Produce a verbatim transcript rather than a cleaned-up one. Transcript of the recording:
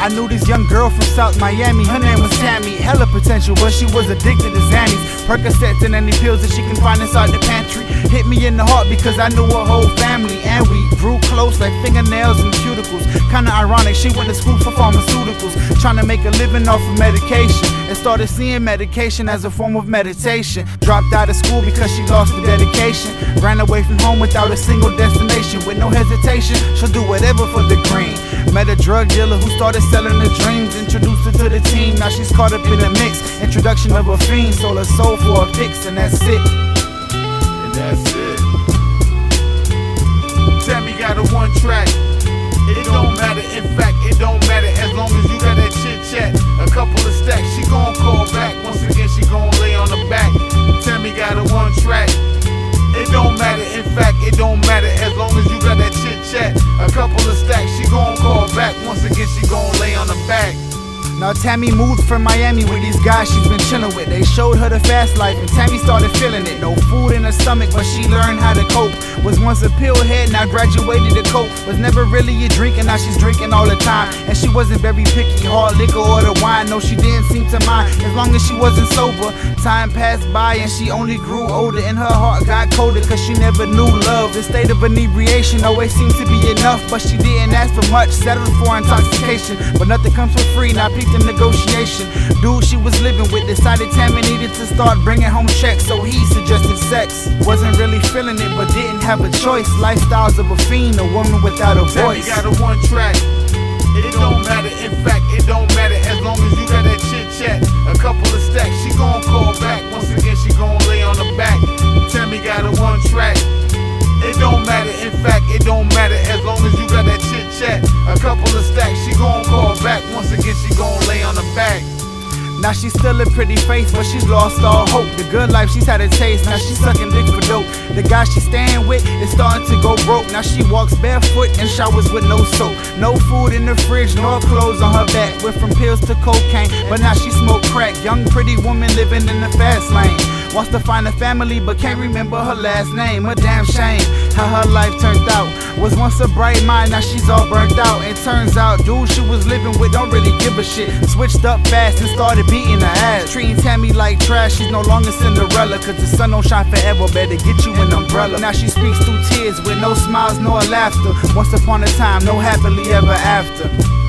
I knew this young girl from South Miami, her name was Tammy. Hella potential, but she was addicted to Xannies, Percocets and any pills that she can find inside the pantry. Hit me in the heart because I knew her whole family, and we grew close like fingernails and cuticles. Kinda ironic, she went to school for pharmaceuticals, trying to make a living off of medication, and started seeing medication as a form of meditation. Dropped out of school because she lost the dedication, ran away from home without a single destination. With no hesitation, she'll do whatever for the green. Met a drug dealer who started selling her dreams, introduced her to the team, now she's caught up in the mix. Introduction of a fiend, sold her soul for a fix, and that's it. And that's it. Tammy got a one track. It don't matter, in fact, it don't matter as long as you got that chit chat. A couple of stacks, she gon' call back. Once again, she gon' lay on the back. Tammy got a one track. It don't matter, in fact, it don't matter as long as you got that chit chat. A couple of stacks, she gon' call back. Once again, she gon' lay on the back. Now Tammy moved from Miami with these guys she's been chilling with. They showed her the fast life and Tammy started feeling it. No food in her stomach, but she learned how to cope. Was once a pill head, now graduated to coke. Was never really a drinker, now she's drinking all the time. And she wasn't very picky, hard liquor or the wine. No, she didn't seem to mind, as long as she wasn't sober. Time passed by and she only grew older, and her heart got colder cause she never knew love. The state of inebriation always seemed to be enough, but she didn't ask for much, settled for intoxication. But nothing comes for free, now the negotiation. Dude she was living with decided Tammy needed to start bringing home checks, so he suggested sex. Wasn't really feeling it, but didn't have a choice. Lifestyles of a fiend, a woman without a voice. Tammy got a one track. It don't matter, in fact, it don't matter as long as you got that chit chat. A couple of stacks, she gon' call back. Once again, she gon' lay on the back. Tammy got a one track. It don't matter, in fact, it don't matter as long as you got that chit chat. A couple of stacks, she gon' call back. Once again, she gon' lay on the back. Now she's still a pretty face, but she's lost all hope. The good life she's had a taste, now she's sucking dick for dope. The guy she's staying with is starting to go broke. Now she walks barefoot and showers with no soap. No food in the fridge, nor clothes on her back. Went from pills to cocaine, but now she smoke crack. Young pretty woman living in the fast lane. Wants to find a family, but can't remember her last name. A damn shame how her life turned out. Was once a bright mind, now she's all burnt out. It turns out dude she was living with don't really give a shit. Switched up fast and started beating her ass. Treating Tammy like trash, she's no longer Cinderella. Cause the sun don't shine forever, better get you an umbrella. Now she speaks through tears with no smiles nor laughter. Once upon a time, no happily ever after.